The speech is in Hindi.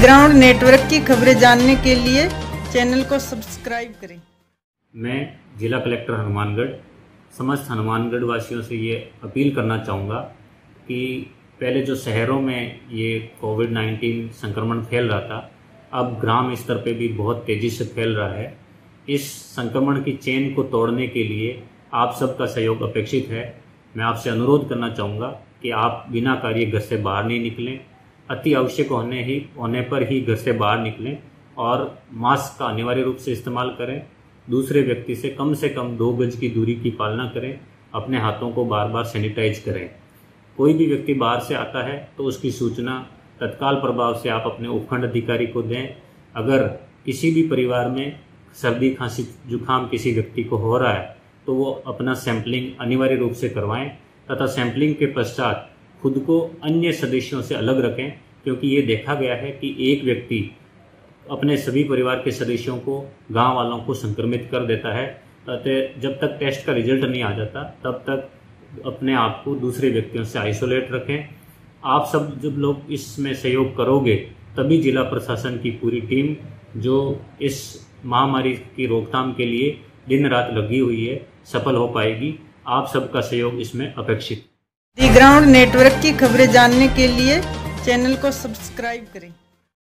ग्राउंड नेटवर्क की खबरें जानने के लिए चैनल को सब्सक्राइब करें। मैं जिला कलेक्टर हनुमानगढ़ समस्त हनुमानगढ़ वासियों से ये अपील करना चाहूँगा कि पहले जो शहरों में ये कोविड-19 संक्रमण फैल रहा था, अब ग्राम स्तर पे भी बहुत तेज़ी से फैल रहा है। इस संक्रमण की चेन को तोड़ने के लिए आप सबका सहयोग अपेक्षित है। मैं आपसे अनुरोध करना चाहूँगा कि आप बिना कार्य घर से बाहर नहीं निकलें, अति आवश्यक होने पर ही घर से बाहर निकलें और मास्क का अनिवार्य रूप से इस्तेमाल करें। दूसरे व्यक्ति से कम 2 गज की दूरी की पालना करें। अपने हाथों को बार बार सैनिटाइज करें। कोई भी व्यक्ति बाहर से आता है तो उसकी सूचना तत्काल प्रभाव से आप अपने उपखंड अधिकारी को दें। अगर किसी भी परिवार में सर्दी, खांसी, जुकाम किसी व्यक्ति को हो रहा है तो वो अपना सैंपलिंग अनिवार्य रूप से करवाएं तथा सैंपलिंग के पश्चात खुद को अन्य सदस्यों से अलग रखें, क्योंकि ये देखा गया है कि एक व्यक्ति अपने सभी परिवार के सदस्यों को, गांव वालों को संक्रमित कर देता है। अतः जब तक टेस्ट का रिजल्ट नहीं आ जाता तब तक अपने आप को दूसरे व्यक्तियों से आइसोलेट रखें। आप सब जब लोग इसमें सहयोग करोगे तभी जिला प्रशासन की पूरी टीम जो इस महामारी की रोकथाम के लिए दिन रात लगी हुई है सफल हो पाएगी। आप सबका सहयोग इसमें अपेक्षित। दी ग्राउंड नेटवर्क की खबरें जानने के लिए चैनल को सब्सक्राइब करें।